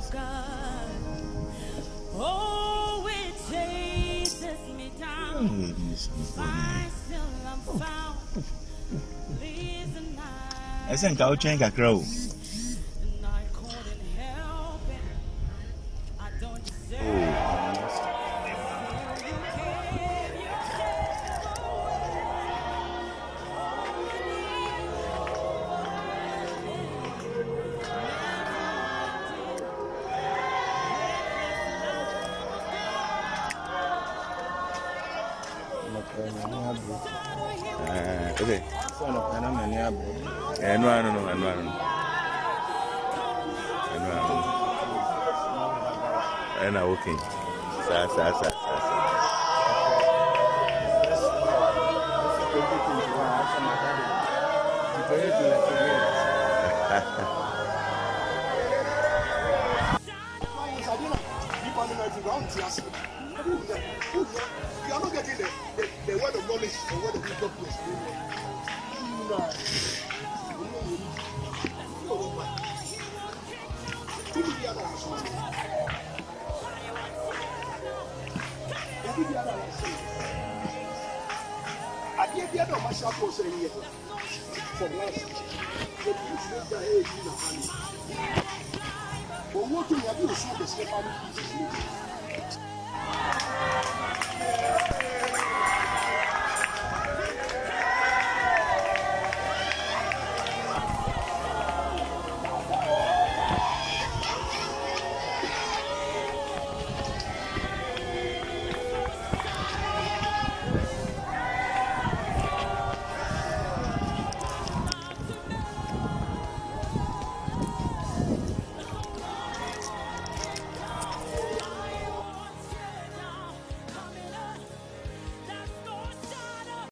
Oh, it chases me down. I think I'll change a crow. Okay. No. And I'm okay. Sa. You are not getting the word of knowledge, the word of wisdom to explain it. But what do you have to say?